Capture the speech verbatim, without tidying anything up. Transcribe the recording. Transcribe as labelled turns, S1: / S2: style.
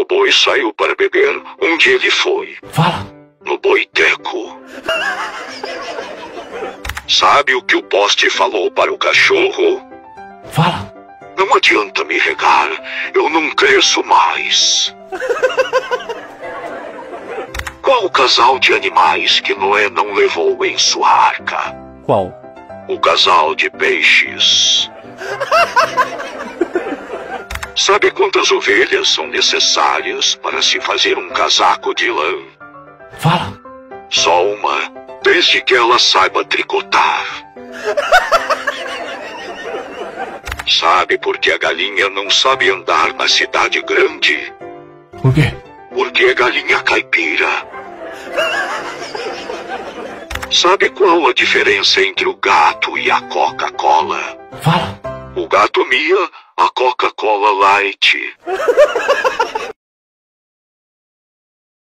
S1: O boi saiu para beber. Onde ele foi?
S2: Fala.
S1: No boiteco. Sabe o que o poste falou para o cachorro?
S2: Fala.
S1: Não adianta me regar, eu não cresço mais. Qual o casal de animais que Noé não levou em sua arca?
S2: Qual?
S1: O casal de peixes. Sabe quantas ovelhas são necessárias para se fazer um casaco de lã?
S2: Fala.
S1: Só uma, desde que ela saiba tricotar. Sabe por que a galinha não sabe andar na cidade grande?
S2: Por quê?
S1: Porque é galinha caipira. Sabe qual a diferença entre o gato e a Coca-Cola?
S2: Fala.
S1: O gato mia, a Coca-Cola Light.